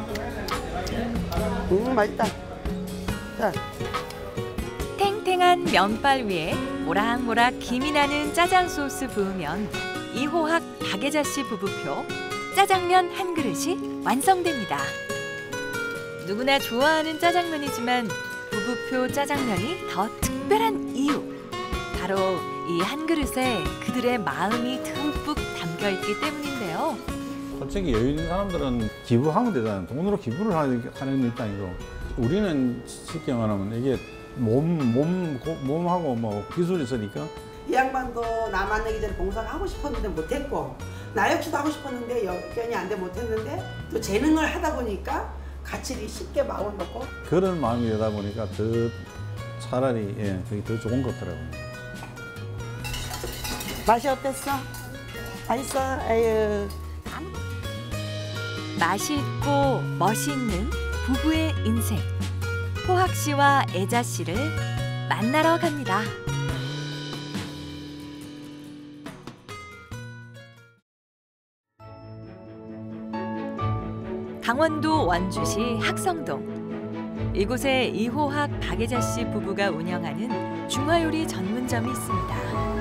맛있다. 자. 탱탱한 면발 위에 모락모락 김이 나는 짜장 소스 부으면 이호학 박예자 씨 부부표 짜장면 한 그릇이 완성됩니다. 누구나 좋아하는 짜장면이지만 부부표 짜장면이 더 특별한 이유. 바로 이 한 그릇에 그들의 마음이 듬뿍 담겨 있기 때문인데요. 솔직히 여유 있는 사람들은 기부하면 되잖아요. 돈으로 기부를 하는 입장이고, 우리는 쉽게 말하면 이게 몸하고 뭐 기술이 있으니까. 이 양반도 나 만나기 전에 봉사를 하고 싶었는데 못했고, 나 역시도 하고 싶었는데 여건이 안 돼 못했는데, 또 재능을 하다 보니까 같이 쉽게 마음을 먹고 그런 마음이 되다 보니까 더 차라리 그게 더 좋은 것 같더라고요. 맛이 어땠어? 맛있어? 아유. 맛이 있고 멋이 있는 부부의 인생. 호학 씨와 애자 씨를 만나러 갑니다. 강원도 원주시 학성동. 이곳에 이호학 박예자 씨 부부가 운영하는 중화요리 전문점이 있습니다.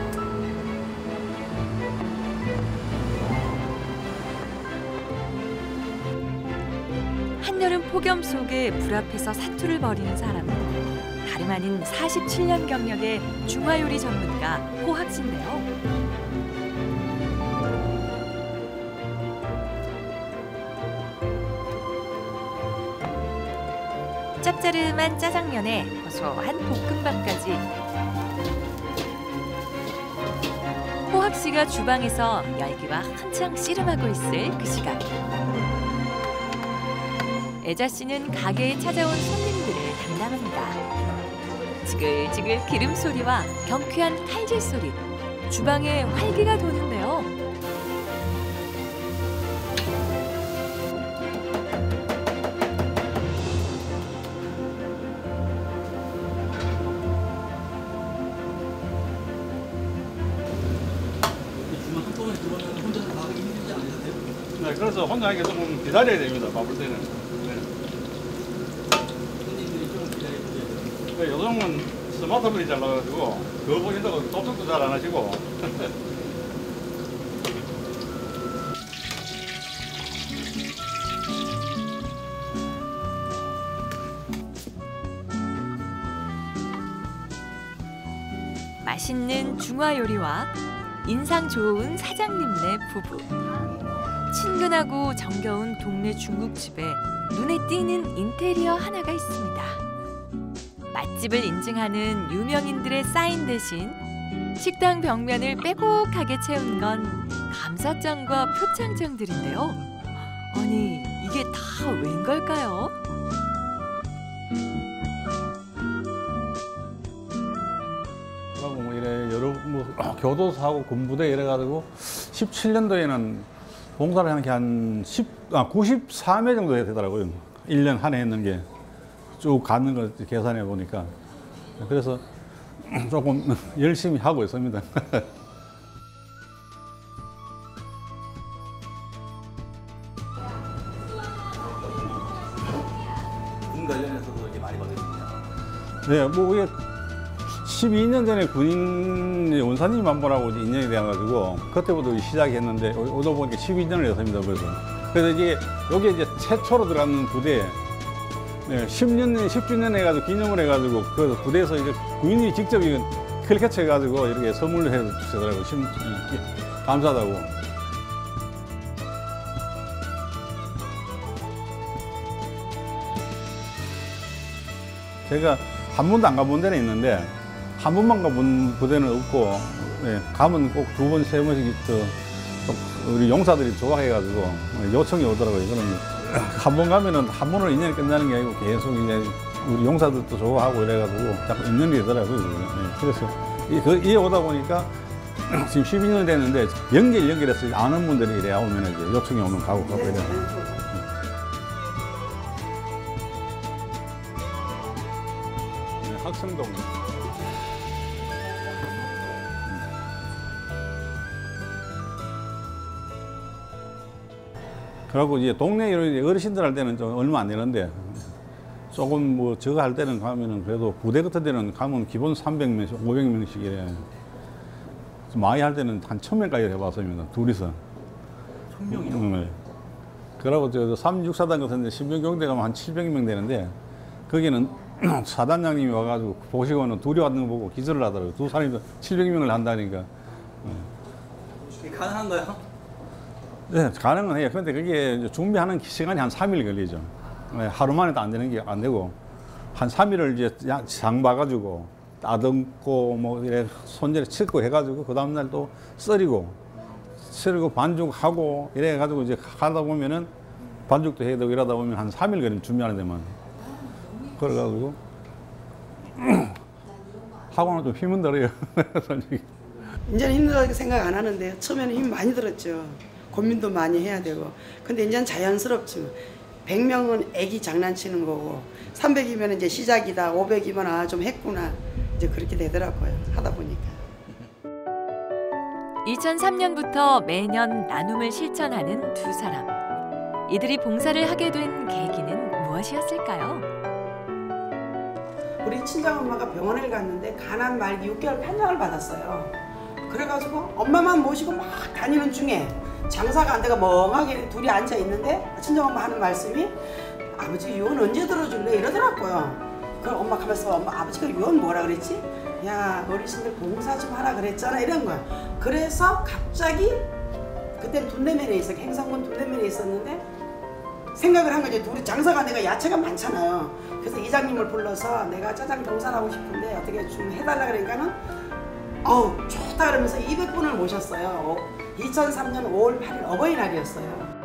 한여름 폭염 속에 불 앞에서 사투를 벌이는 사람은 다름 아닌 47년 경력의 중화요리 전문가 호학 씨인데요. 짭짜름한 짜장면에 고소한 볶음밥까지. 호학 씨가 주방에서 열기가 한창 씨름하고 있을 그 시각. 애자 씨는 가게에 찾아온 손님들을 담당합니다. 지글지글 기름 소리와 경쾌한 칼질 소리, 주방에 활기가 도는데요. 네, 그래서 혼자 하기가 조금 기다려야 됩니다. 바쁠 때는. 네. 요즘은 스마트폰이 잘 나가지고 그거 보신다고 접속도 잘 안 하시고. 맛있는 중화 요리와 인상 좋은 사장님네 부부. 친근하고 정겨운 동네 중국집에 눈에 띄는 인테리어 하나가 있습니다. 맛집을 인증하는 유명인들의 사인 대신 식당 벽면을 빼곡하게 채운 건 감사장과 표창장들인데요. 아니, 이게 다 웬 걸까요? 뭐 이래 여러 교도소하고 군부대 이래가지고 17년도에는 봉사를 하는 게 한 94매 정도 되더라고요. 1년 한 해 했는 게 쭉 가는 걸 계산해 보니까. 그래서 조금 열심히 하고 있습니다. 군 관련해서도 이렇게 많이 받으시나요? 네, 뭐 이게 12년 전에 군인 원사님 만보라고 인연이 돼가지고 그때부터 시작했는데 오다 보니까 12년을 했습니다. 그래서 이게 여기 이제 최초로 들어가는 부대에 10주년 해가지고 기념을 해가지고 그 부대에서 이제 군인이 직접 클캐치 해가지고 이렇게 선물을 해주시더라고요. 감사하다고. 제가 한 번도 안 가본 데는 있는데 한 번만 가본 부대는 없고, 가면 꼭 두 번, 세 번씩 우리 용사들이 좋아해가지고 요청이 오더라고요. 이거는 한 번 가면은 한 번으로 인연이 끝나는 게 아니고 계속 이제 우리 용사들도 좋아하고 이래가지고 자꾸 인연이 되더라고요. 그래서 이에 오다 보니까 지금 12년 됐는데 연결해서 아는 분들이 이래 오면 이제 요청이 오면 가고 이래요. 학성동. 그래갖고 이제 동네 이런 어르신들 할 때는 좀 얼마 안 되는데 조금 뭐 저거 할 때는 가면은 그래도 부대 같은 데는 가면 기본 300명씩, 500명씩 이래. 많이 할 때는 한 1000명까지 해봤습니다. 둘이서. 1000명이요? 그러고 저 364단 같은 데 신병경대 가면 한 700명 되는데 거기는 사단장님이 와가지고 보시고는 둘이 왔는 거 보고 기절을 하더라고요. 두 사람이 700명을 한다니까. 그게 가능한가요? 네, 가능은 해요. 그런데 그게 이제 준비하는 시간이 한 3일 걸리죠. 네, 하루 만에도 안 되는 게 안 되고 한 3일을 이제 장 봐가지고 따듬고 뭐 이래 손질에 칠고 해가지고 그 다음날 또 썰이고 반죽하고 이래 해가지고 이제 가다 보면은 반죽도 해야 되고 이러다 보면 한 3일 걸리면 준비하는 데만. 그래가지고 하고는 좀 힘은 들어요. 솔직히. 이제는 힘들다고 생각 안 하는데 처음에는 힘 많이 들었죠. 고민도 많이 해야 되고. 근데 이제는 자연스럽지. 100명은 애기 장난치는 거고 300이면 이제 시작이다. 500이면 아 좀 했구나. 이제 그렇게 되더라고요. 하다 보니까. 2003년부터 매년 나눔을 실천하는 두 사람. 이들이 봉사를 하게 된 계기는 무엇이었을까요? 우리 친정엄마가 병원을 갔는데 간암 말기 6개월 판정을 받았어요. 그래가지고 엄마만 모시고 막 다니는 중에 장사가 안 돼가 멍하게 둘이 앉아 있는데 친정엄마 하는 말씀이 아버지 유언 언제 들어줄래 이러더라고요. 그럼 엄마 가면서 엄마 아버지가 유언 뭐라 그랬지? 야 어르신들 봉사 좀 하라 그랬잖아 이런 거야. 그래서 갑자기 그때 돈내면에 있어 행성군 돈내면에 있었는데 생각을 한 거지. 둘이 장사가 안 돼가 야채가 많잖아요. 그래서 이장님을 불러서 내가 짜장 봉사를 하고 싶은데 어떻게 좀 해달라 그러니까는 좋다 그러면서 200분을 모셨어요. 2003년 5월 8일 어버이날이었어요.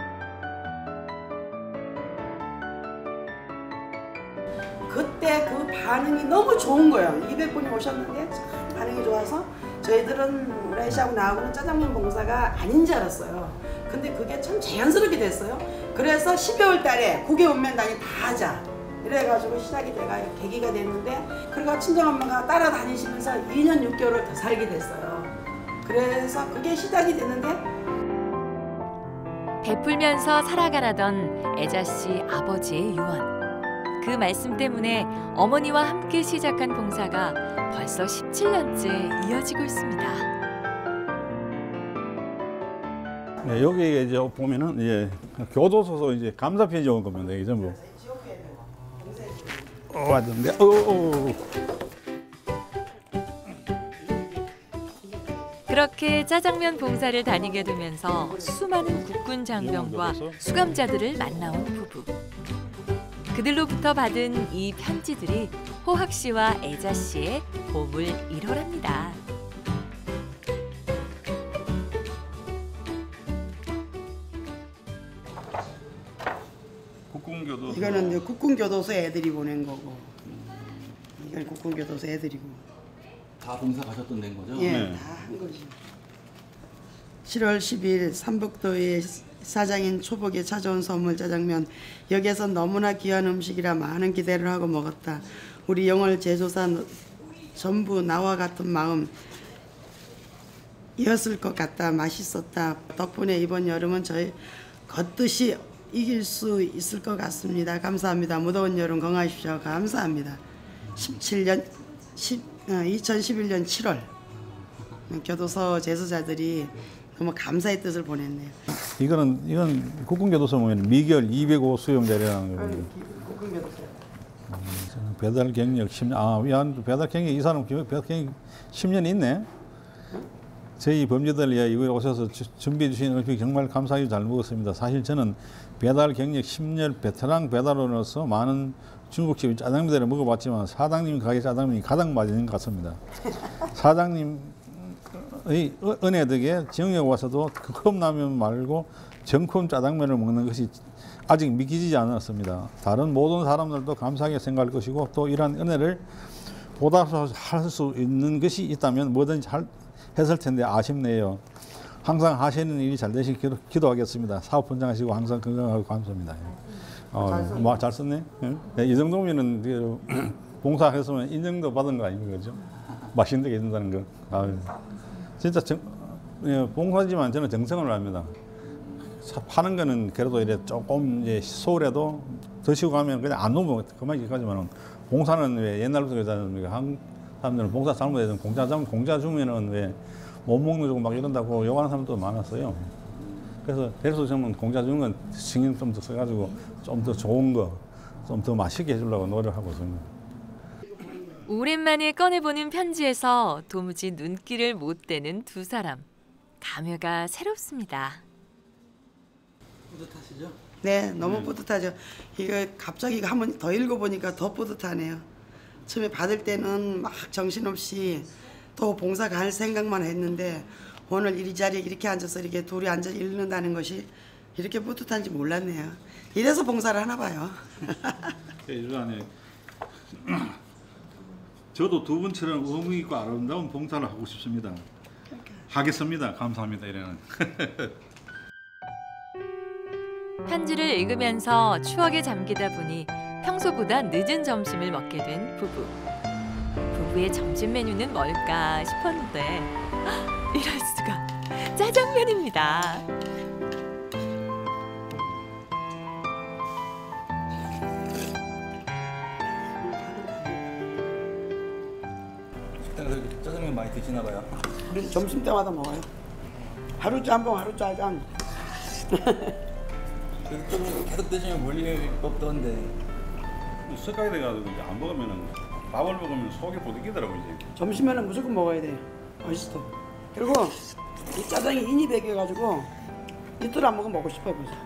그때 그 반응이 너무 좋은 거예요. 200분이 오셨는데 참 반응이 좋아서 저희들은 우리 씨하고 나하고는 짜장면 봉사가 아닌 줄 알았어요. 근데 그게 참 자연스럽게 됐어요. 그래서 12월 달에 9개 운면단이 다 하자. 이래가지고 시작이 돼가 계기가 됐는데 그리고 친정엄마가 따라다니시면서 2년 6개월을 더 살게 됐어요. 그래서 그게 시작이 됐는데 베풀면서 살아가라던 애자씨 아버지의 유언. 그 말씀 때문에 어머니와 함께 시작한 봉사가 벌써 17년째 이어지고 있습니다. 네, 여기 이제 보면은 이제 교도소서 이제 감사 편지 온 겁니다. 이게 전부. 왔는데, 그렇게 짜장면 봉사를 다니게 되면서 수많은 국군 장병과 수감자들을 만나온 부부. 그들로부터 받은 이 편지들이 호학 씨와 애자 씨의 보물 1호랍니다. 국군교도소. 이거는 이제 국군교도소 애들이 보낸 거고 이건 국군교도소 애들이고 다 봉사 가셨던 데인 거죠? 예, 네. 다 한 거지. 7월 10일 삼북도의 사장인 초복에 찾아온 선물 짜장면. 여기에서 너무나 귀한 음식이라 많은 기대를 하고 먹었다. 우리 영월 제조사 전부 나와 같은 마음 이었을 것 같다. 맛있었다. 덕분에 이번 여름은 저희 걷듯이 이길 수 있을 것 같습니다. 감사합니다. 무더운 여름 건강하십시오. 감사합니다. 2011년 7월 교도소 재소자들이 너무 감사의 뜻을 보냈네요. 이건 국군교도소 보면 미결 205 수용자라는 거거든요. 국군교도소. 배달 경력 10년. 배달 경력 이 사람 배달 경력 10년 있네. 저희 범죄들 이거 오셔서 준비해 주신 음식 정말 감사하게 잘 먹었습니다. 사실 저는 배달 경력 10년 베테랑 배달원으로서 많은 중국집 짜장면들을 먹어봤지만 사장님 가게 짜장면이 가장 맛있는 것 같습니다. 사장님의 은혜 덕에 지역에 와서도 그 컵라면 말고 정품 짜장면을 먹는 것이 아직 믿기지 않았습니다. 다른 모든 사람들도 감사하게 생각할 것이고 또 이러한 은혜를 보답할 수 있는 것이 있다면 뭐든지 했을 텐데 아쉽네요. 항상 하시는 일이 잘 되시길 기도하겠습니다. 사업 번창하시고 항상 건강하고 감사합니다. 잘 썼네. 네, 이 정도면은 봉사했으면 인정도 받은 거 아닙니까, 그죠? 맛있는 데 계신다는 거. 진짜 봉사지만 저는 정성을 합니다. 파는 거는 그래도 이래 조금 이제 소홀해도 드시고 가면 그냥 안 놓으면 그만이까지만은 봉사는 왜 옛날부터 그러잖아요. 한 사람들은 봉사 잘못해서 공짜 주면은 왜 못 먹는 주고 막 이런다고 욕하는 사람도 많았어요. 그래서 저는 공짜 주는 건 신경 좀 더 써가지고 좀 더 좋은 거, 좀 더 맛있게 해주려고 노력하고 있습니다. 오랜만에 꺼내보는 편지에서 도무지 눈길을 못 떼는 두 사람. 감회가 새롭습니다. 뿌듯하시죠? 네, 너무 뿌듯하죠. 이거 갑자기 한번 더 읽어보니까 더 뿌듯하네요. 처음에 받을 때는 막 정신없이 또 봉사 갈 생각만 했는데 오늘 이 자리에 이렇게 앉아서 이렇게 둘이 앉아 읽는다는 것이 이렇게 뿌듯한지 몰랐네요. 이래서 봉사를 하나 봐요. 일단에 저도 두 분처럼 의미 있고 아름다운 봉사를 하고 싶습니다. 하겠습니다. 감사합니다. 이래는. 편지를 읽으면서 추억에 잠기다 보니 평소보다 늦은 점심을 먹게 된 부부. 부부의 점심 메뉴는 뭘까 싶었는데 이럴 수가, 짜장면입니다. 식당에서 이렇게 짜장면 많이 드시나 봐요. 우리 점심 때마다 먹어요. 하루 짬뽕, 하루 짜장. 계속 드시면 물릴 법도 한데. 습관이 돼가지고 이제 안 먹으면은 밥을 먹으면 속이 부득이더라고요. 이제. 점심에는 무조건 먹어야 돼. 맛있어. 그리고 이 짜장이 인이 배겨가지고 이틀 안 먹으면 먹고 싶어요. 벌써.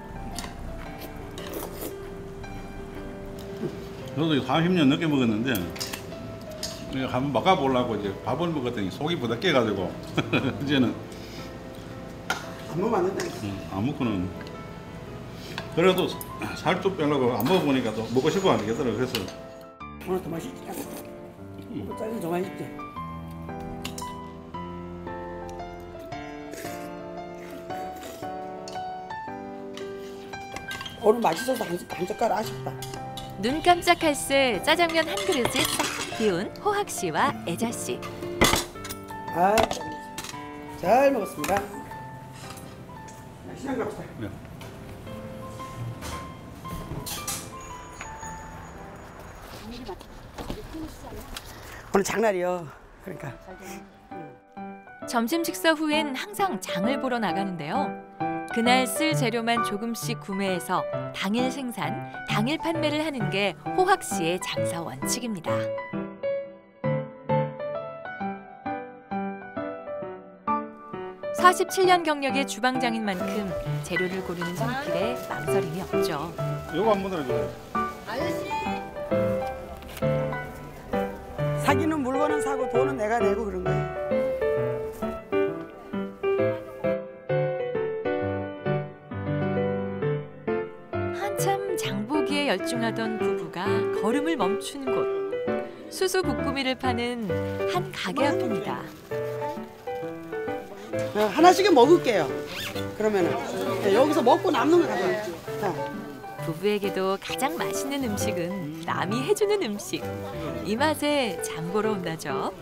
저도 30년 넘게 먹었는데 이거 한번 먹어보려고 이제 밥을 먹었더니 속이 부득해가지고 이제는 안 먹으면 안 된다니까. 안 먹고는 그래도 살 좀 빼려고 안 먹어보니까 또 먹고 싶어 안 되겠더라고요. 그래서 오늘 더 맛있지? 짜장이 더 맛있지? 오늘 맛있어서 한 젓갈 아쉽다. 눈 깜짝할 새 짜장면 한 그릇을 싹 비운 호학 씨와 애자 씨. 아, 잘 먹었습니다. 시장 갑시다. 네. 오늘 장날이요. 그러니까. 점심 식사 후엔 항상 장을 보러 나가는데요. 그날 쓸 재료만 조금씩 구매해서 당일 생산, 당일 판매를 하는 게 호학 씨의 장사 원칙입니다. (47년) 경력의 주방장인 만큼 재료를 고르는 손길에 망설임이 없죠. 요거 한번 들어줘요. 사기는 물건은 사고 돈은 내가 내고 그런 거예요. 한참 장보기에 열중하던 부부가 걸음을 멈춘 곳. 수수 부꾸미를 파는 한 가게 앞입니다. 하나씩은 먹을게요. 그러면은 여기서 먹고 남는 거 가져와요. 자. 부부에게도 가장 맛있는 음식은 남이 해주는 음식. 이 맛에 장 보러 온다죠.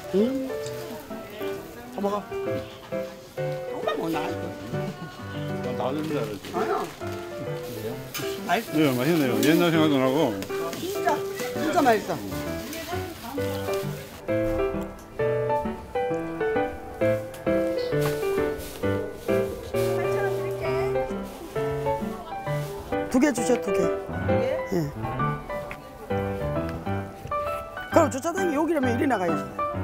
더 먹어. 조금만 먹나 이거. 나는 줄 알았지. 아니야. 맛있어. 네, 맛있네요. 옛날 생각도 나고. 진짜 맛있어. 두 개 주셔, 2개. 예. 그럼 주차장이 여기라면 이리 나가야지.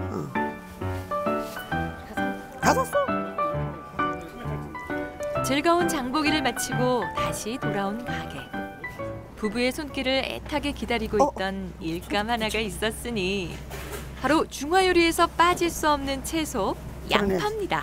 가졌어. 즐거운 장보기를 마치고 다시 돌아온 가게. 부부의 손길을 애타게 기다리고 있던 일감 하나가 있었으니 바로 중화요리에서 빠질 수 없는 채소 양파입니다.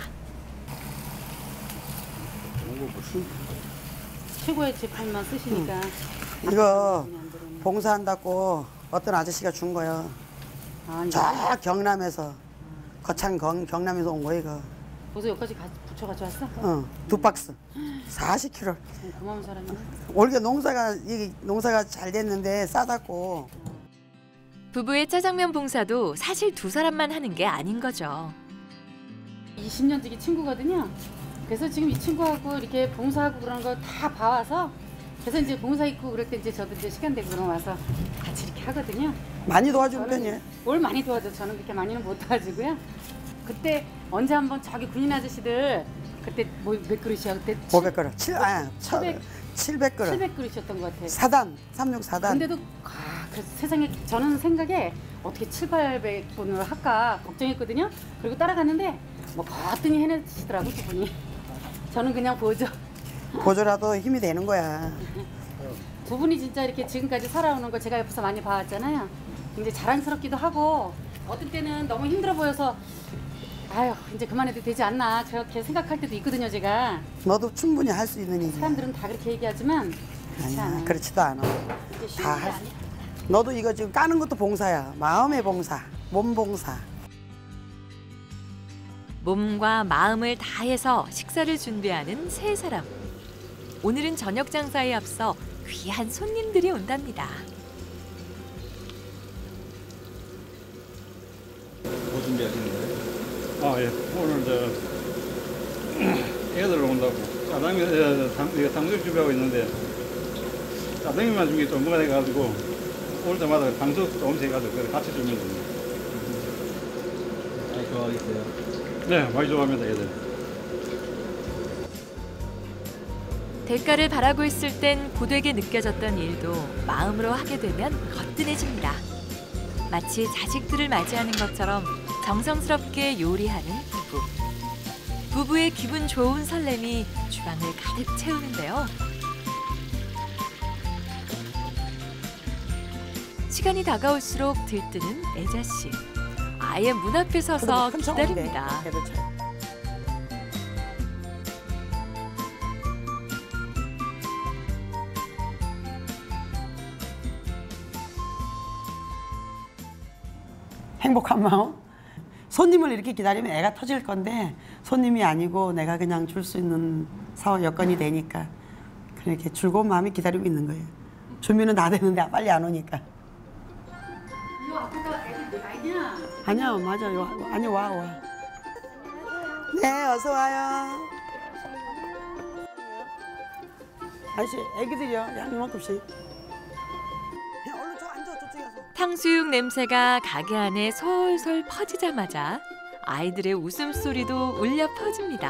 최고의 재판만 쓰시니까 이거 봉사한다고 어떤 아저씨가 준 거예요. 저 경남에서 거창 경남에서 온 거예요. 이거. 벌써 여기까지 붙여가지고 왔어? 2박스 40kg. 고마운 사람이네. 올해 농사가 잘 됐는데 싸다고. 부부의 짜장면 봉사도 사실 두 사람만 하는 게 아닌 거죠. 20년 지기 친구거든요. 그래서 지금 이 친구하고 이렇게 봉사하고 그런 거 다 봐와서 그래서 이제 봉사 있고 그럴 때 이제 저도 이제 시간 되고 그러면 와서 같이 이렇게 하거든요. 많이 도와주는 편이에요. 뭘 많이 도와줘. 저는 그렇게 많이는 못 도와주고요. 그때 언제 한번 저기 군인 아저씨들 그때 뭐 몇 그릇이야 그때 500그릇. 700. 700그릇. 700그릇이었던 것 같아요. 4단, 364단. 근데도 그래서 세상에 저는 생각에 어떻게 700~800분을 할까 걱정했거든요. 그리고 따라갔는데 뭐 거뜬히 해내시더라고 두 분이. 저는 그냥 보조. 보조라도 힘이 되는 거야. 두 분이 진짜 이렇게 지금까지 살아오는 걸 제가 옆에서 많이 봐왔잖아요. 굉장히 자랑스럽기도 하고 어떤 때는 너무 힘들어 보여서 아유 이제 그만해도 되지 않나 저렇게 생각할 때도 있거든요 제가. 너도 충분히 할 수 있는 일이야. 사람들은 다 그렇게 얘기하지만 그렇지 아니야, 않아요. 그렇지도 않아. 이게 쉬운 다 게 할 수. 아니야. 너도 이거 지금 까는 것도 봉사야. 마음의 봉사, 몸 봉사. 몸과 마음을 다해서 식사를 준비하는 세 사람. 오늘은 저녁 장사에 앞서 귀한 손님들이 온답니다. 뭐 준비하시는 거예요? 아, 예. 오늘 애들 온다고 짜장면, 탕수육 준비하고 있는데 짜장면만 준비 좀 뭐가 돼가지고 올 때마다 탕수육 조금씩 해가지고 그래 같이 주면 됩니다. 많이 좋아하겠어요. 네, 많이 좋아합니다, 애들. 대가를 바라고 있을 땐 고되게 느껴졌던 일도 마음으로 하게 되면 거뜬해집니다. 마치 자식들을 맞이하는 것처럼 정성스럽게 요리하는 부부. 부부의 기분 좋은 설렘이 주방을 가득 채우는데요. 시간이 다가올수록 들뜨는 애자 씨. 아예 문 앞에 서서 기다립니다. 행복한 마음. 손님을 이렇게 기다리면 애가 터질 건데 손님이 아니고 내가 그냥 줄 수 있는 사업 여건이 되니까 그렇게 즐거운 마음이 기다리고 있는 거예요. 준비는 다 되는데 빨리 안 오니까. 이거 앞에다 애들 아니냐? 아니야, 맞아요. 아니, 와. 네, 어서 와요. 아저씨, 애기들이요. 양 이만큼씩. 그냥 얼른 저 앉아, 저쪽에 가서. 탕수육 냄새가 가게 안에 솔솔 퍼지자마자 아이들의 웃음소리도 울려 퍼집니다.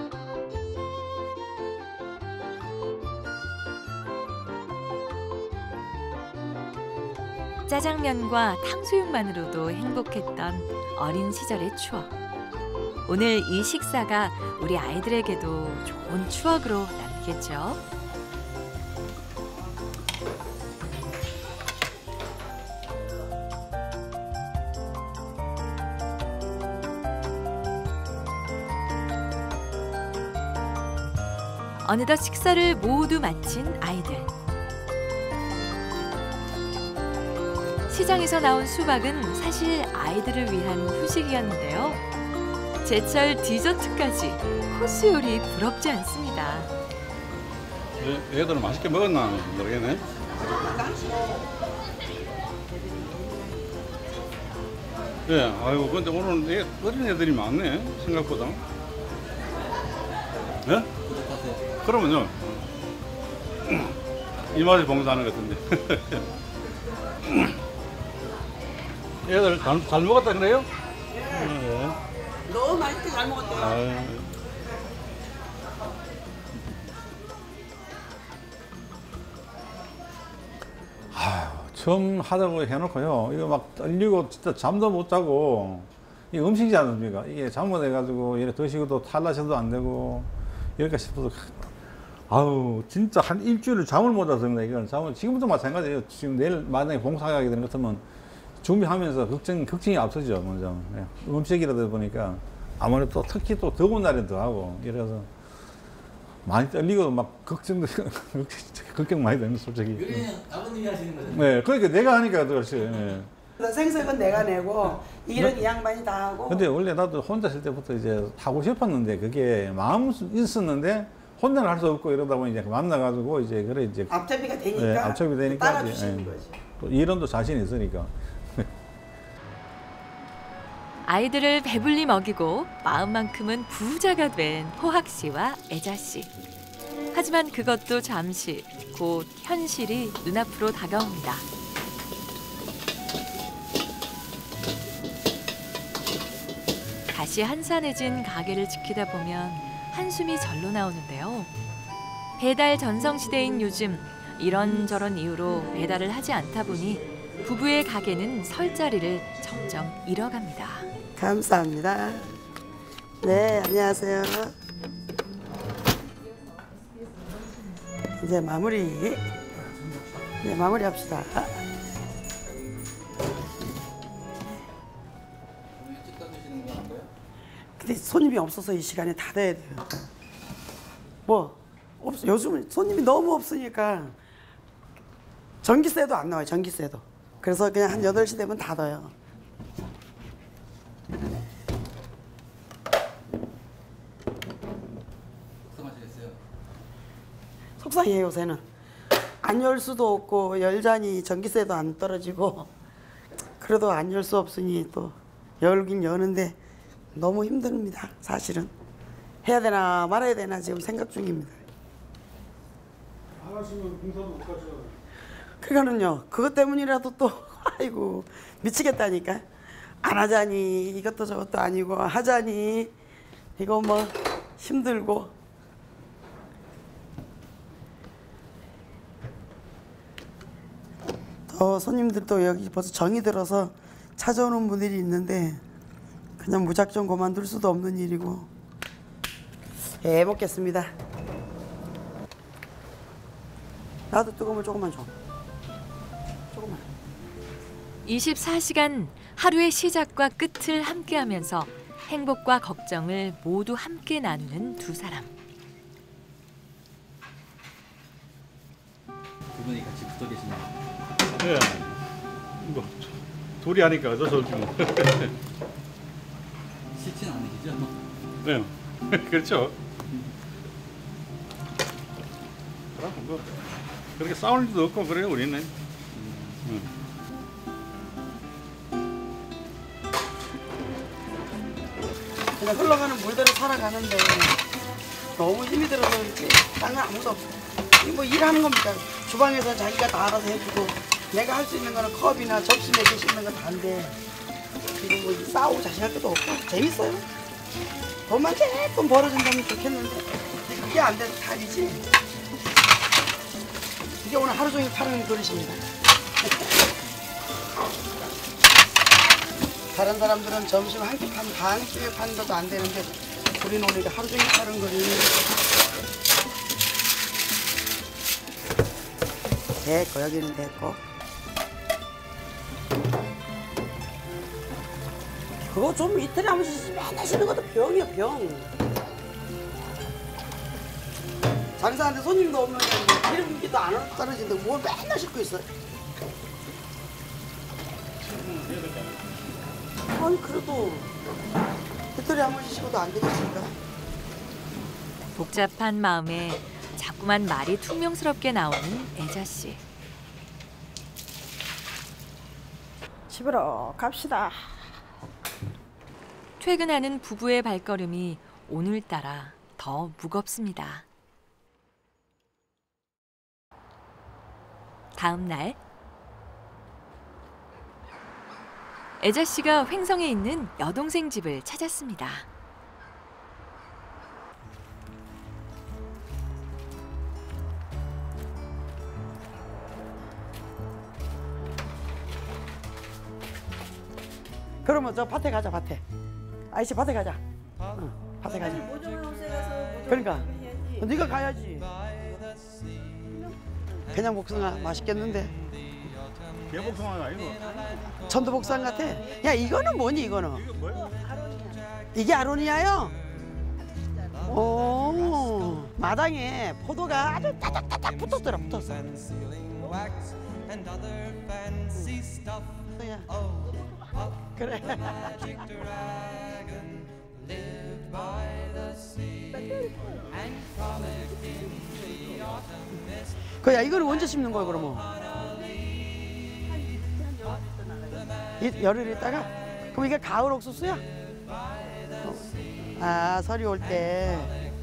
짜장면과 탕수육만으로도 행복했던 어린 시절의 추억. 오늘 이 식사가 우리 아이들에게도 좋은 추억으로 남겠죠. 어느덧 식사를 모두 마친 아이들. 시장에서 나온 수박은 사실 아이들을 위한 후식이었는데요. 제철 디저트까지 코스 요리 부럽지 않습니다. 애들은 맛있게 먹었나 모르겠네. 예, 아이고, 근데 오늘 어린 애들이 많네, 생각보다. 예? 부탁하세요. 그러면요. 이 맛이 봉사하는 것 같은데. 애들 잘 먹었다 그래요? 네. 너무 맛있게 잘 먹었대요. 처음 하자고 해놓고요. 이거 막 떨리고 진짜 잠도 못 자고 이 음식이지 않습니까? 이게 잘못해가지고 이래 드시고도 탈라셔도 안 되고 이럴까 싶어서 아우 진짜 한 일주일을 잠을 못 잤습니다. 이건 잠을 지금도 마찬가지예요. 지금 내일 만약에 봉사하게 되는 것 같으면 준비하면서 걱정이 앞서죠. 먼저 음식이라다 보니까 아무래도 특히 또 더운 날엔 더 하고 이래서 많이 떨리고 막 걱정 많이 되는 솔직히. 요리는 아버님이 하시는 거죠? 네, 그러니까 내가 하니까 그렇지. 네. 생색은 내가 내고 일은 이 양반이 다 하고. 근데 원래 나도 혼자 있을 때부터 이제 하고 싶었는데 그게 마음은 있었는데 혼자는 할 수 없고 이러다 보니 이제 만나가지고 이제 그래 이제 앞잡이가 되니까. 네, 앞잡이 되니까 따라주시는 이제, 거지. 또 이론도 자신 있으니까. 아이들을 배불리 먹이고 마음만큼은 부자가 된 호학 씨와 애자 씨. 하지만 그것도 잠시, 곧 현실이 눈앞으로 다가옵니다. 다시 한산해진 가게를 지키다 보면 한숨이 절로 나오는데요. 배달 전성시대인 요즘 이런저런 이유로 배달을 하지 않다 보니 부부의 가게는 설 자리를 점점 잃어갑니다. 감사합니다. 네, 안녕하세요. 이제 마무리. 네, 마무리합시다. 근데 손님이 없어서 이 시간에 닫아야 돼요. 요즘은 손님이 너무 없으니까 전기세도 안 나와요. 전기세도. 그래서 그냥 한 8시 되면 닫아요. 속상하시겠어요? 속상해요, 요새는. 안 열 수도 없고 열자니 전기세도 안 떨어지고 그래도 안 열 수 없으니 또 열긴 여는데 너무 힘듭니다. 사실은. 해야 되나 말아야 되나 지금 생각 중입니다. 안 하시면 공사도 못 가죠. 그러니까는요. 그것 때문이라도 또 아이고 미치겠다니까. 안 하자니 이것도 저것도 아니고 하자니 이거 뭐 힘들고. 손님들도 여기 벌써 정이 들어서 찾아오는 분들이 있는데 그냥 무작정 그만둘 수도 없는 일이고. 예, 먹겠습니다. 나도 뜨거운 물 조금만 줘. 조금만. 24시간 하루의 시작과 끝을 함께하면서 행복과 걱정을 모두 함께 나누는 두 사람. 두 분이 같이 붙어 계시나요? 예. 뭐 둘이 하니까 어쩔 수 없지 뭐. 싫진 않으시죠? 네. 그렇죠. 그럼 뭐 그렇게 싸울 일도 없고 그래요 우리는. 그냥 흘러가는 물대로 살아가는데 너무 힘이 들어서 이렇게 나는 아무도 없어. 뭐 일하는 겁니까? 주방에서 자기가 다 알아서 해주고 내가 할 수 있는 거는 컵이나 접시 몇 개 씻는 건 다인데 지금 뭐 싸우고 자신할 것도 없고 재밌어요. 돈만 조금 벌어진다면 좋겠는데 그게 안 돼서 탈이지. 이게 오늘 하루 종일 파는 그릇입니다. 다른 사람들은 점심 한 끼 판, 반 끼에 파는 것도 안 되는데 우리는 오늘 하루 종일 파는 거리. 됐고 여기는 됐고. 그거 좀 이틀에 한 번씩 맨날 쉬는 것도 병이야 병. 장사하는데 손님도 없는데 기름기도 안 떨어지는데 뭘 맨날 싣고 있어. 아니 그래도 이틀에 한 번씩 쉬고도 안 되겠습니까? 복잡한 마음에 자꾸만 말이 퉁명스럽게 나오는 애자 씨. 집으로 갑시다. 퇴근하는 부부의 발걸음이 오늘따라 더 무겁습니다. 다음 날 애자 씨가 횡성에 있는 여동생 집을 찾았습니다. 그러면 저 밭에 가자 밭에. 아이씨 밭에 가자. 응, 밭에 가자. 그러니까 네가 가야지. 그냥 복숭아 맛있겠는데. 개복숭아가 아니고. 천도복숭아 같아. 야 이거는 뭐니 이거는? 이거 뭐야? 이게 아로니아요? 오 마당에 포도가 아주 따닥따닥 붙었더라 붙었어. 야. 그래. 그야 이거는 언제 심는 거야 그러면? 열흘 있다가 그럼 이게 가을 옥수수야? 아, 설이 올 때.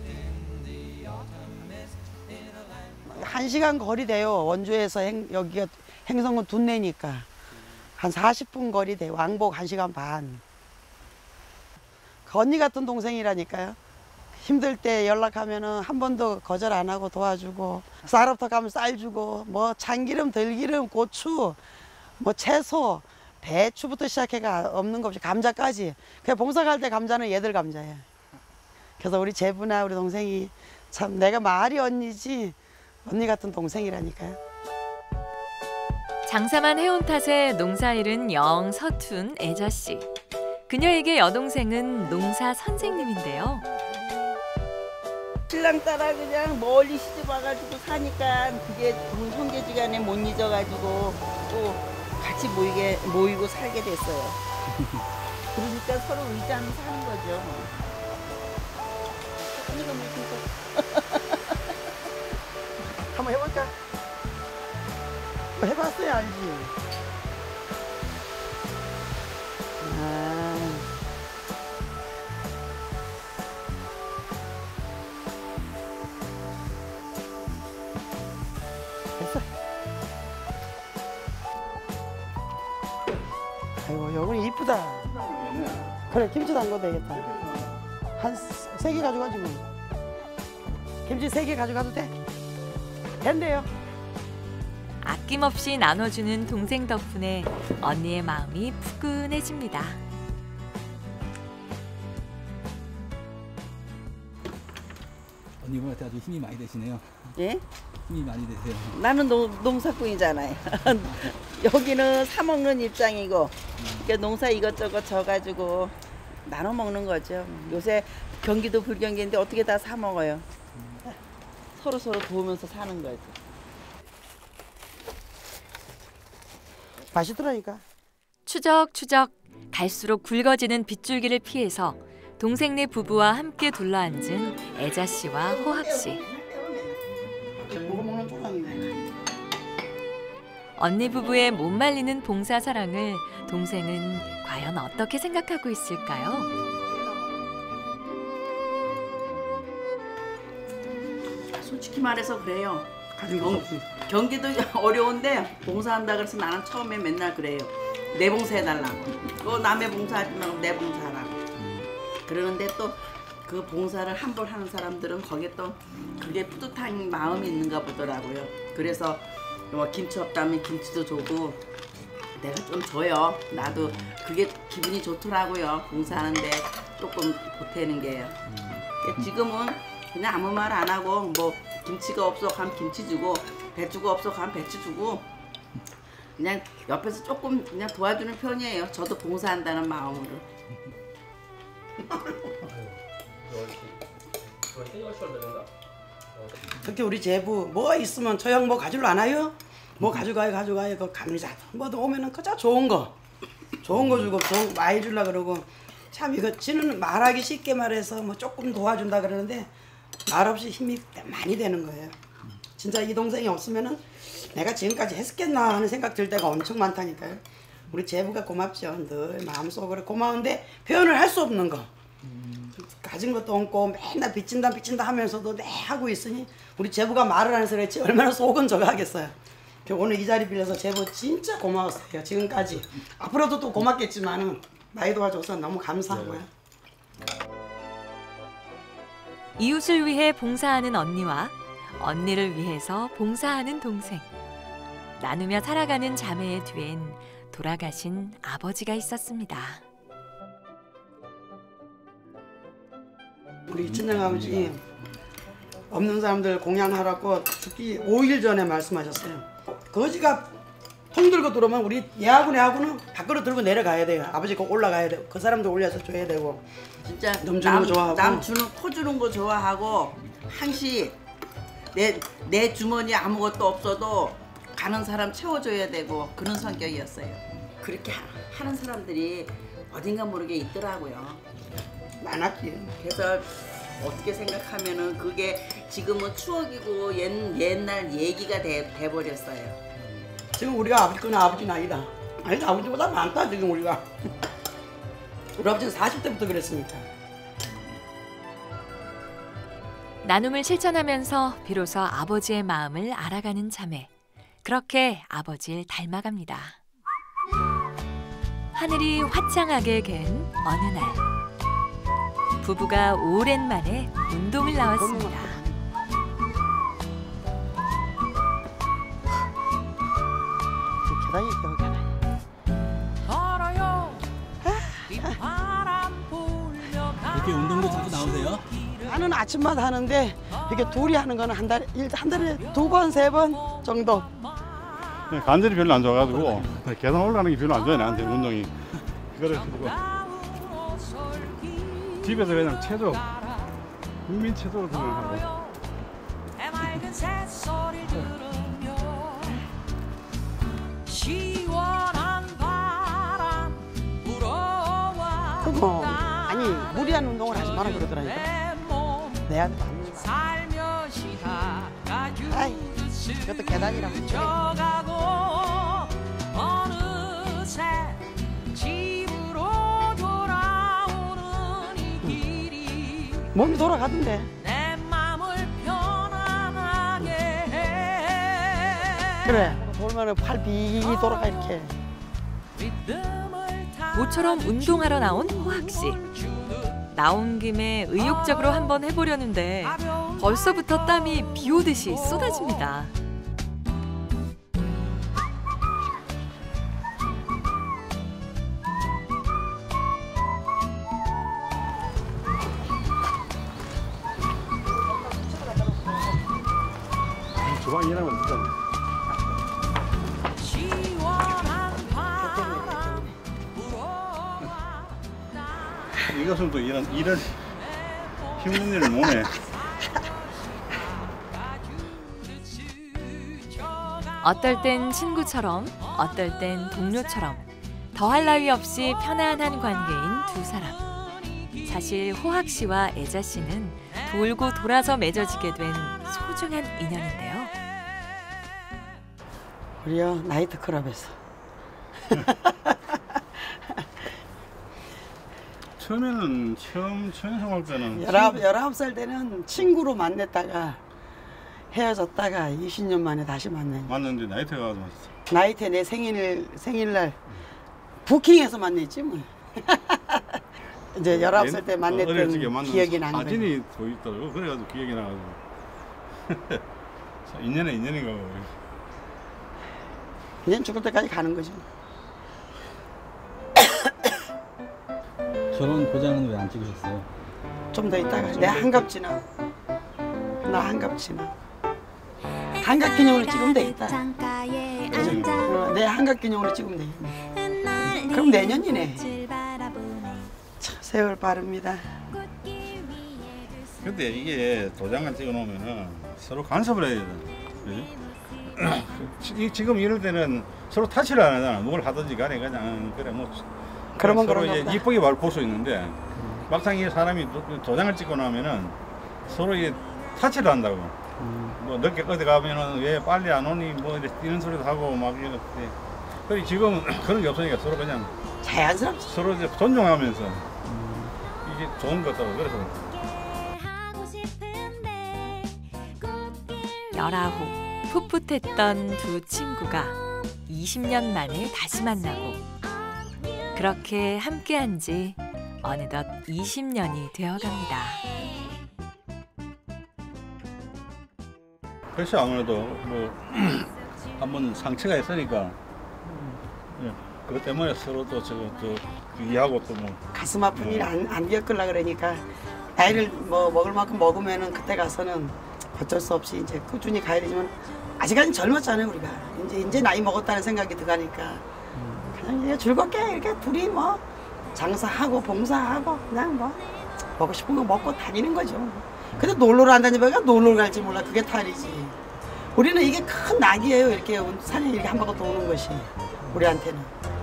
1시간 거리 돼요. 원주에서 여기가 행성은 둔내니까. 한 40분 거리 돼요. 왕복 1시간 반. 그 언니 같은 동생이라니까요. 힘들 때 연락하면은 한 번도 거절 안 하고 도와주고, 쌀업터 가면 쌀 주고, 뭐 참기름, 들기름, 고추, 뭐 채소, 배추부터 시작해가 없는 거 없이 감자까지. 그냥 봉사 갈 때 감자는 얘들 감자예요. 그래서 우리 제부나 우리 동생이 참 내가 말이 언니지 언니 같은 동생이라니까요. 장사만 해온 탓에 농사일은 영 서툰 애자 씨. 그녀에게 여동생은 농사 선생님인데요. 신랑 따라 그냥 멀리 시집 와가지고 사니까 그게 형제지간에 못 잊어가지고 또 같이 모이고 살게 됐어요. 그러니까 서로 의지하면서 사는 거죠. 언니가 뭐 한번 해볼까? 뭐 해봤어야 알지. 아. 됐어. 아이고, 여기 이쁘다. 그래, 김치 담궈도 되겠다. 한 3개 가져가지 뭐. 김치 3개 가져가도 돼? 된대요. 아낌없이 나눠주는 동생 덕분에 언니의 마음이 푸근해집니다. 언니분한테 아주 힘이 많이 되시네요. 예? 힘이 많이 되세요. 나는 농사꾼이잖아요. 여기는 사 먹는 입장이고, 그러니까 농사 이것저것 져가지고 나눠 먹는 거죠. 요새 경기도 불경기인데 어떻게 다 사 먹어요. 서로 도우면서 사는 거죠. 맛있더라니까. 추적추적 갈수록 굵어지는 빗줄기를 피해서 동생네 부부와 함께 둘러앉은 애자 씨와 호학 씨. 먹어먹는 조각이네. 언니 부부의 못 말리는 봉사 사랑을 동생은 과연 어떻게 생각하고 있을까요? 솔직히 말해서 그래요. 가진 거 없이. 경기도 어려운데 봉사한다 그래서 나는 처음에 맨날 그래요. 내 봉사해달라고. 남의 봉사하지 말고 내 봉사하라고. 그러는데 또 그 봉사를 한 번 하는 사람들은 거기에 또 그게 뿌듯한 마음이 있는가 보더라고요. 그래서 뭐 김치 없다면 김치도 주고 내가 좀 줘요. 나도 그게 기분이 좋더라고요. 봉사하는데 조금 보태는 게요. 지금은 그냥 아무 말 안 하고 뭐 김치가 없어 가면 김치 주고 배추가 없어 가면 배추 주고 그냥 옆에서 조금 그냥 도와주는 편이에요. 저도 봉사한다는 마음으로. 특히 우리 제부 뭐 있으면 저 형 뭐 가지러 안 와요? 뭐 가져가요. 그 감자 뭐도 오면은 그저 좋은 거 주고 좋은 거 많이 주려 그러고 참 이거 지는 말하기 쉽게 말해서 뭐 조금 도와준다 그러는데 말없이 힘이 많이 되는 거예요. 진짜 이 동생이 없으면은 내가 지금까지 했겠나 하는 생각 들 때가 엄청 많다니까요. 우리 제부가 고맙죠. 늘 마음속으로 고마운데 표현을 할 수 없는 거. 가진 것도 없고 맨날 빚진다 하면서도 내 하고 있으니 우리 제부가 말을 안 해서 그랬지 얼마나 속은 저거 하겠어요. 오늘 이 자리 빌려서 제부 진짜 고마웠어요. 지금까지. 앞으로도 또 고맙겠지만은 많이 도와줘서 너무 감사하고요. 이웃을 위해 봉사하는 언니와 언니를 위해서 봉사하는 동생. 나누며 살아가는 자매의 뒤엔 돌아가신 아버지가 있었습니다. 우리 친정아버지 없는 사람들 공양하라고 죽기 5일 전에 말씀하셨어요. 거지가 통 들고 들어오면 우리 얘하고는 밖으로 들고 내려가야 돼요. 아버지 꼭 올라가야 돼요. 그 사람도 올려서 줘야 되고. 진짜 남 주는 거 좋아하고. 남 주는 퍼 주는 거 좋아하고 항시 내 주머니에 아무것도 없어도 가는 사람 채워줘야 되고 그런 성격이었어요. 그렇게 하는 사람들이 어딘가 모르게 있더라고요. 많았지. 그래서 어떻게 생각하면은 그게 지금은 추억이고 옛날 얘기가 돼버렸어요. 지금 우리가 아버지 거나 아버지 나이다. 아니다 아버지보다 많다 지금 우리가. 우리 아버지는 40대부터 그랬으니까. 나눔을 실천하면서 비로소 아버지의 마음을 알아가는 자매. 그렇게 아버지를 닮아갑니다. 하늘이 화창하게 갠 어느 날. 부부가 오랜만에 운동을 나왔습니다. 계단이 있다, 계단. 이렇게 운동도 자주 나오세요? 나는 아침마다 하는데 이렇게 둘이 하는 거는 한 달에 2번, 3번 정도. 관절이 별로 안 좋아가지고 계단 올라가는 게 별로 안 좋아요, 나한테 운동이. 그래서 집에서 그냥 체조, 국민 체조를 그냥 하고. 그거 아니 무리한 운동을 하지 마라 그러더라니까. 내 아들 아이 이것도 계단이라고. 몸이 돌아가던데. 그래 돌면은 팔 비 돌아가 이렇게. 모처럼 운동하러 나온 호학 씨. 나온 김에 의욕적으로 한번 해보려는데 벌써부터 땀이 비 오듯이 쏟아집니다. 주방 일하면 되잖아. 이것은 또 이런 힘든 일을 못해. 어떨 땐 친구처럼, 어떨 땐 동료처럼 더할 나위 없이 편안한 관계인 두 사람. 사실 호학 씨와 애자 씨는 돌고 돌아서 맺어지게 된 소중한 인연인데요. 우리요 나이트클럽에서. 처음에는 처음 생활 때는 19살 때는 친구로 만났다가 헤어졌다가 20년 만에 다시 만난 거야. 만났는데 나이트가 가서 나이트에 내 생일날 부킹해서 만났지 뭐. 이제 19살 때 만났던 기억이 나는 거야. 사진이 보이더라고. 그래가지고 기억이 나가지고. 인연인가 봐. 그냥 죽을 때까지 가는 거지. 결혼 도장은 왜 안 찍으셨어요? 좀 더 있다가 내 한갑 지나. 나 한갑 지나. 한갑 기념으로 찍으면 되겠다. 내 한갑 기념으로 찍으면 되겠네. 그럼 내년이네. 참, 세월 빠릅니다. 근데 이게 도장을 찍어 놓으면은 서로 간섭을 해야 되잖아. 그지? 지금 이럴 때는 서로 타치를 안 하잖아. 뭘 하든지 간에 그냥 그래 뭐 그러면 서로 그런가 이제 보다. 이쁘게 볼 수 있는데 막상 이 사람이 도장을 찍고 나면은 서로 이게 타치를 한다고. 뭐 늦게 어디 가면은 왜 빨리 안 오니 뭐 이렇게 뛰는 소리도 하고 막 이렇게. 그래 지금 그런 게 없으니까 서로 그냥 자연스럽지. 서로 이제 존중하면서 이게 좋은 것 같다고 그래서. 19, 풋풋했던 두 친구가 20년 만에 다시 만나고 그렇게 함께한 지 어느덧 20년이 되어갑니다. 글쎄 아무래도 뭐 한번 상처가 있으니까 그것 때문에 서로 또 저거 또 이해하고 또 뭐 가슴 아픈 일 안 겪으려 그러니까 나이를 뭐 먹을 만큼 먹으면은 그때 가서는 어쩔 수 없이 이제 꾸준히 가야 되지만 아직까지 젊었잖아요 우리가. 이제 나이 먹었다는 생각이 들어가니까 그냥 이제 즐겁게 이렇게 둘이 뭐 장사하고 봉사하고 그냥 뭐 먹고 싶은 거 먹고 다니는 거죠. 근데 놀러를 안 다니니까 놀러 갈지 몰라. 그게 탈이지. 우리는 이게 큰 낙이에요. 이렇게 산에 이렇게 한 바퀴 도는 것이 우리한테는.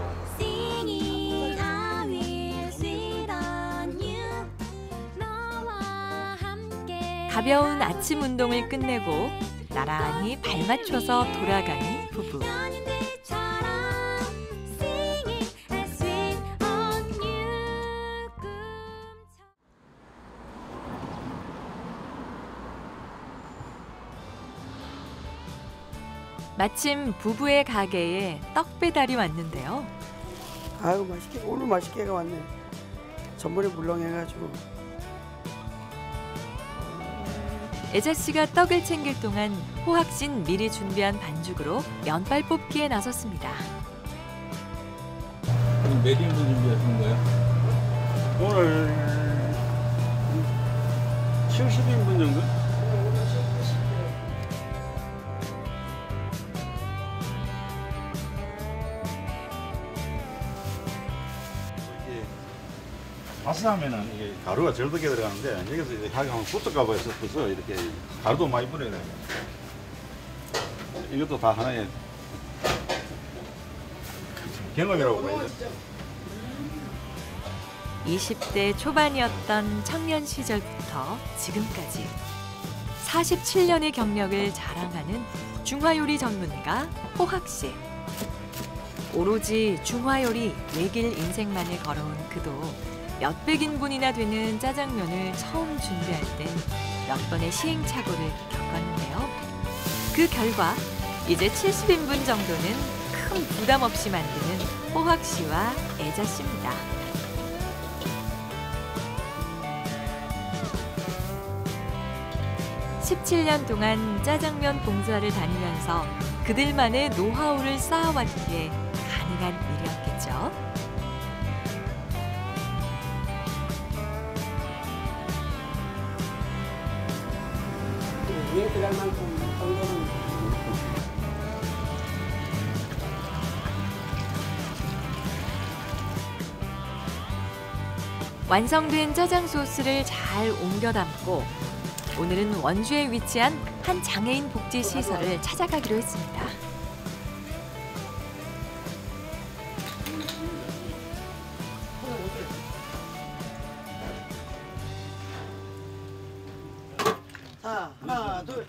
가벼운 아침 운동을 끝내고 나란히 발 맞춰서 돌아가는 부부. 마침 부부의 가게에 떡 배달이 왔는데요. 아유 맛있게 오늘 맛있게가 왔네. 전번에 물렁해가지고. 애자 씨가 떡을 챙길 동안 호학 씨는 미리 준비한 반죽으로 면발 뽑기에 나섰습니다. 그럼 몇 인분 준비하시는 거예요? 오늘 70인분 정도? 바스하면은 이게 가루가 절벽에 들어가는데 여기서 이제 하면 붙을까봐 싶어서 이렇게 가루도 많이 뿌려야 돼요. 이것도 다 하나의 경험이라고 봐야죠. 20대 초반이었던 청년 시절부터 지금까지 47년의 경력을 자랑하는 중화요리 전문가 호학 씨. 오로지 중화요리 외길 인생만을 걸어온 그도 몇백 인분이나 되는 짜장면을 처음 준비할 땐 몇 번의 시행착오를 겪었는데요. 그 결과 이제 70인분 정도는 큰 부담 없이 만드는 호학 씨와 애자 씨입니다. (17년) 동안 짜장면 봉사를 다니면서 그들만의 노하우를 쌓아왔기에 가능한 일이었겠죠. 위에 들어갈 만큼 정도는. 완성된 짜장 소스를 잘 옮겨 담고 오늘은 원주에 위치한 한 장애인 복지 시설을 찾아가기로 했습니다. 자, 하나, 둘.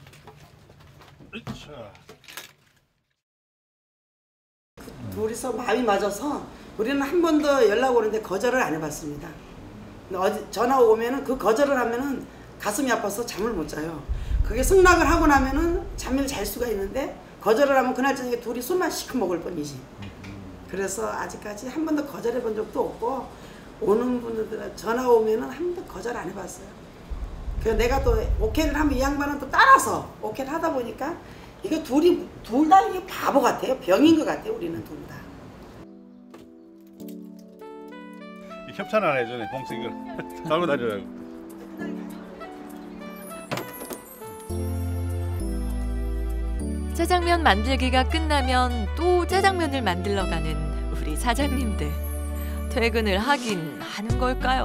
둘이서 마음이 맞아서 우리는 한 번도 연락 오는데 거절을 안 해봤습니다. 근데 어디 전화 오면은 그 거절을 하면은 가슴이 아파서 잠을 못 자요. 그게 승낙을 하고 나면은 잠을 잘 수가 있는데 거절을 하면 그날 저녁에 둘이 술만 시커 먹을 뿐이지. 그래서 아직까지 한 번도 거절해 본 적도 없고 오는 분들 전화 오면은 한 번도 거절 안 해봤어요. 그래서 내가 또 오케이를 하면 이 양반은 또 따라서 오케이를 하다 보니까 이거 둘 다 이게 바보 같아요. 병인 것 같아요. 우리는 둘 다. 협찬 안 해주네. 공식을 달고 다니라고. 짜장면 만들기가 끝나면 또 짜장면을 만들러 가는 우리 사장님들. 퇴근을 하긴 하는 걸까요?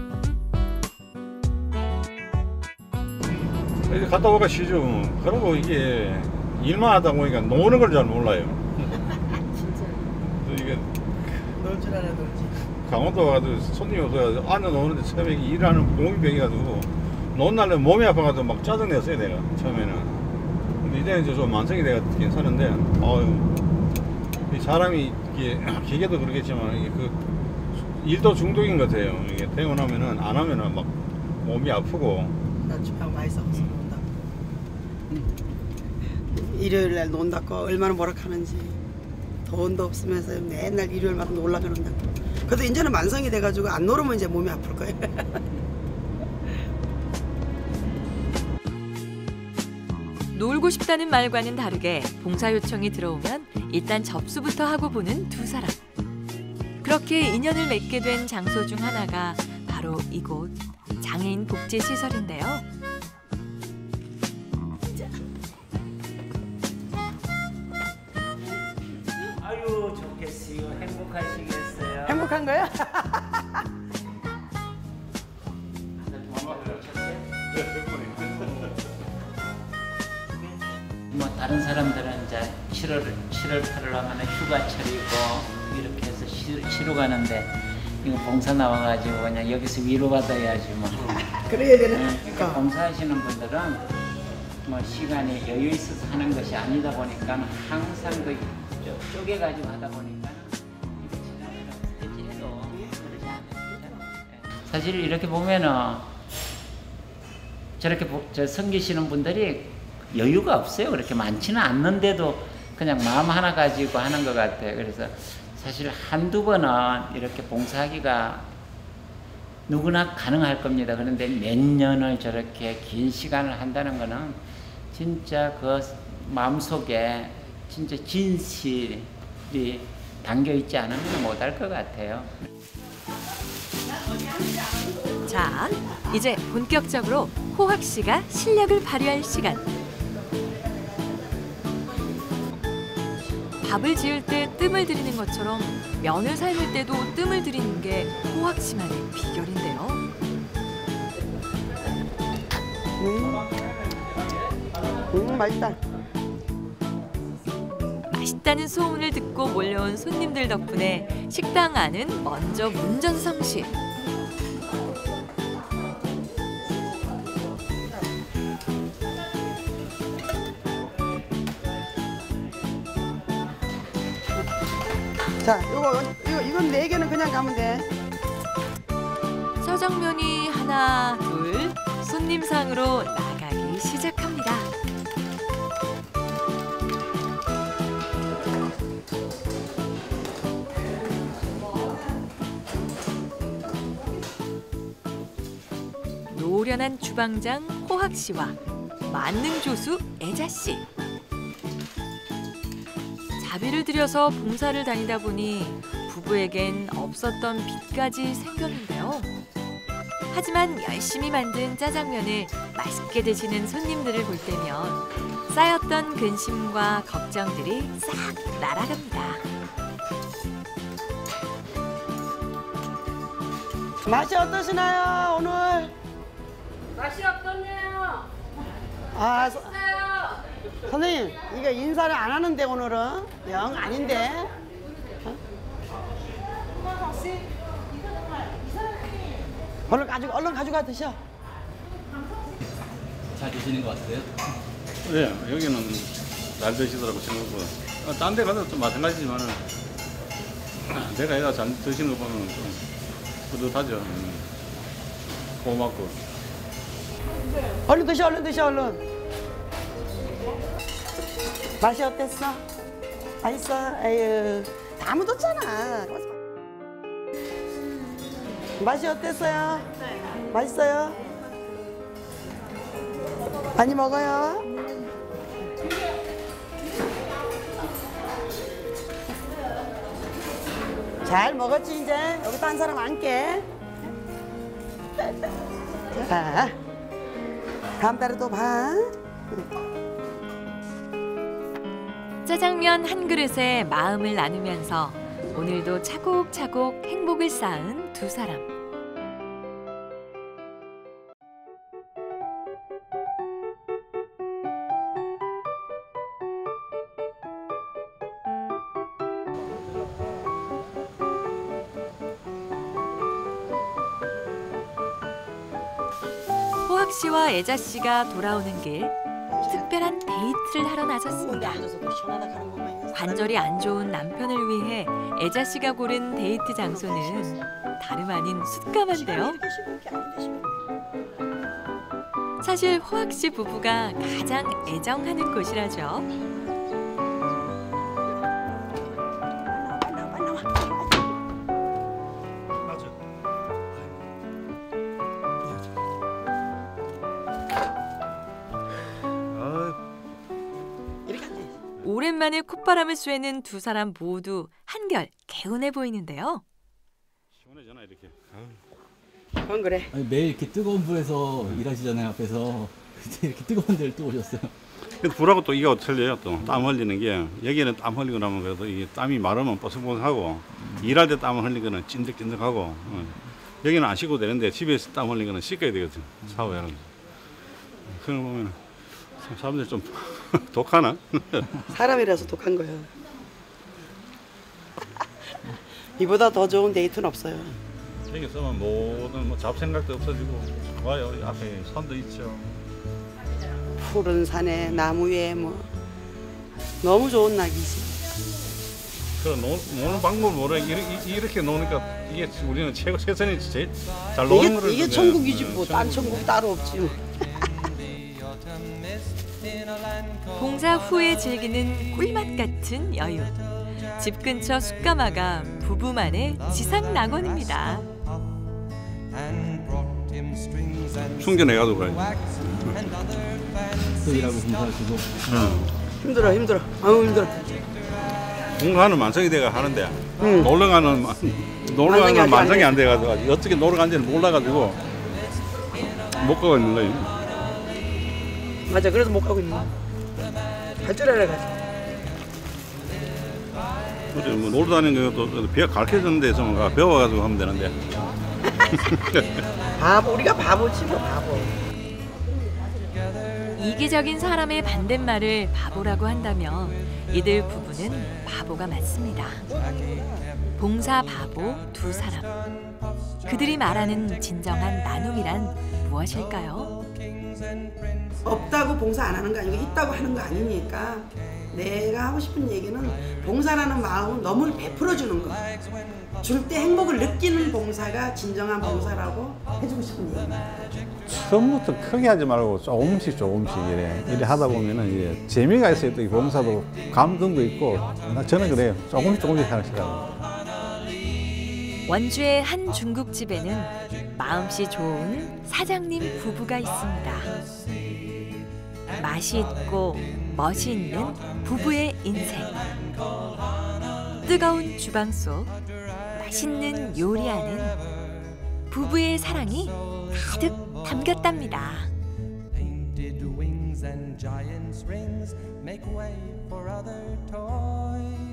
이제 갔다 오니까 쉬죠. 그러고 이게 일만 하다 보니까 노는 걸 잘 몰라요. 진짜. 또 이게 놀 줄 알아 놀지. 강원도 가도 손님이 없어가지고 안에 노는데 처음에 일하는 공기병이가지고 노는 날에 몸이 아파가지고 막 짜증냈어요 내가 처음에는. 근데 이제는 이제 좀 만성이 돼가 괜찮은데 이 사람이 이게 기계도 그러겠지만 이게 그 일도 중독인 것 같아요. 이게 퇴근하면은 안 하면은 막 몸이 아프고. 나 주방 많이 썩어서 논다. 일요일 날 논다고 얼마나 뭐락하는지. 돈도 없으면서 맨날 일요일마다 놀라 그런다고. 그래도 이제는 만성이 돼가지고 안 놀으면 이제 몸이 아플 거예요. 놀고 싶다는 말과는 다르게 봉사 요청이 들어오면 일단 접수부터 하고 보는 두 사람. 그렇게 인연을 맺게 된 장소 중 하나가 바로 이곳 장애인 복지 시설인데요. 아유 좋겠어요. 행복하시겠어요. 행복한 거야? 뭐 다른 사람들은 이제 7월 8월 하면 휴가철이고 이렇게 해서 쉬러 가는데 이거 봉사 나와가지고 그냥 여기서 위로받아야지 뭐. 그래야 되는 이렇게 봉사하시는 분들은 뭐 시간이 여유 있어서 하는 것이 아니다 보니까 항상 그 쪼개가지고 하다 보니까 이게 지나가라고 대지해도 그러지 않아요. 사실 이렇게 보면은 저렇게 섬기시는 분들이 여유가 없어요. 그렇게 많지는 않는데도 그냥 마음 하나 가지고 하는 것 같아요. 그래서 사실 한두 번은 이렇게 봉사하기가 누구나 가능할 겁니다. 그런데 몇 년을 저렇게 긴 시간을 한다는 거는 진짜 그 마음속에 진짜 진실이 담겨 있지 않으면 못할 것 같아요. 자, 이제 본격적으로 호학 씨가 실력을 발휘할 시간. 밥을 지을 때 뜸을 들이는 것처럼 면을 삶을 때도 뜸을 들이는 게 호학 씨만의 비결인데요. 맛있다. 맛있다는 소문을 듣고 몰려온 손님들 덕분에 식당 안은 먼저 문전성시. 자, 이건 4개는 그냥 가면 돼. 짜장면이 하나, 둘, 손님상으로 나가기 시작합니다. 노련한 주방장 호학 씨와 만능 조수 애자 씨. 자비를 들여서 봉사를 다니다 보니 부부에겐 없었던 빚까지 생겼는데요. 하지만 열심히 만든 짜장면을 맛있게 드시는 손님들을 볼 때면 쌓였던 근심과 걱정들이 싹 날아갑니다. 맛이 어떠시나요, 오늘? 맛이 어떻네요. 아, 선생님, 이거 인사를 안 하는데 오늘은 영 아닌데. 얼른 가져가 드셔. 잘 드시는 것 같으세요? 네, 여기는 잘 드시더라고 생각보다. 딴 데 가도 좀 마찬가지지만은 내가 애가 잘 드시는 거 보면 좀 뿌듯하죠. 고맙고. 얼른 드셔, 얼른. 맛이 어땠어? 맛있어? 에휴, 다 묻었잖아. 맛이 어땠어요? 맛있어요? 많이 먹어요? 잘 먹었지 이제? 여기 딴 사람 앉게. 자, 다음 달에 또 봐. 짜장면 한 그릇에 마음을 나누면서 오늘도 차곡차곡 행복을 쌓은 두 사람. 호학 씨와 애자 씨가 돌아오는 길, 특별한 데이트를 하러 나섰습니다. 관절이 안 좋은 남편을 위해 애자 씨가 고른 데이트 장소는 다름 아닌 숯가마인데요. 사실 호학 씨 부부가 가장 애정하는 곳이라죠. 오랜만에 콧바람을 쐬는 두 사람 모두 한결 개운해 보이는데요. 시원해잖아 이렇게. 그건 그래. 아니, 매일 이렇게 뜨거운 불에서 일하시잖아요, 앞에서. 근데 이렇게 뜨거운 데를 또 오셨어요. 근데 불하고 또 이거 틀려요. 또 땀 흘리는 게 여기는 땀 흘리고 나면 그래도 이게 땀이 마르면 뽀송뽀송하고 일할 때 땀 흘리는 거는 찐득찐득하고 여기는 안 씻고 되는데 집에서 땀 흘리는 거는 씻어야 되거든. 샤워하는 거. 그런 거 보면 사람들이 좀 독하나? 사람이라서 독한 거야. 이보다 더 좋은 데이트는 없어요. 여기 있으면 모든 뭐 잡생각도 없어지고 좋아요. 앞에 산도 있죠. 푸른 산에 나무 위에 뭐 너무 좋은 낙이지. 그런 노는 방법을 모르 이렇게 노니까 이게 우리는 최선이 제일 잘 노는 거를 이게 천국이지 뭐 딴 천국 따로 없지 뭐. 봉사 후에 즐기는 꿀맛 같은 여유. 집 근처 숯가마가 부부만의 지상 낙원입니다. 충전해가지고 가야지. 또 일하고 봉사하시고. 힘들어 아유 힘들어. 공부하는 만성이 돼가 하는데 응. 놀러 가는 만성이 아직 만성이 안 안 돼가지고 어떻게 놀러 간지를 몰라가지고 못 가고 있는 거예요. 맞아 그래서 못 가고 있는 거야. 갈 줄 알아가지고. 어제 뭐 놀러 다니는 것도 배가 가르쳐주는 데서 배워가지고 하면 되는데. 바보 우리가 바보지 뭐 바보. 이기적인 사람의 반대말을 바보라고 한다면 이들 부부는 바보가 맞습니다. 봉사 바보 두 사람. 그들이 말하는 진정한 나눔이란 무엇일까요? 없다고 봉사 안 하는 거 아니고 있다고 하는 거 아니니까 내가 하고 싶은 얘기는 봉사라는 마음은 너무 베풀어 주는 거. 줄 때 행복을 느끼는 봉사가 진정한 봉사라고 해주고 싶은 얘기입니다. 처음부터 크게 하지 말고 조금씩 이래 하다 보면은 이제 재미가 있어요. 또 이 봉사도 감동도 있고 저는 그래요. 조금씩 하시라고. 원주의 한 중국집에는 마음씨 좋은 사장님 부부가 있습니다. 맛이 있고 멋이 있는 부부의 인생. 뜨거운 주방 속 맛있는 요리하는 부부의 사랑이 가득 담겼답니다. Painted wings and giant's rings make way for other toys.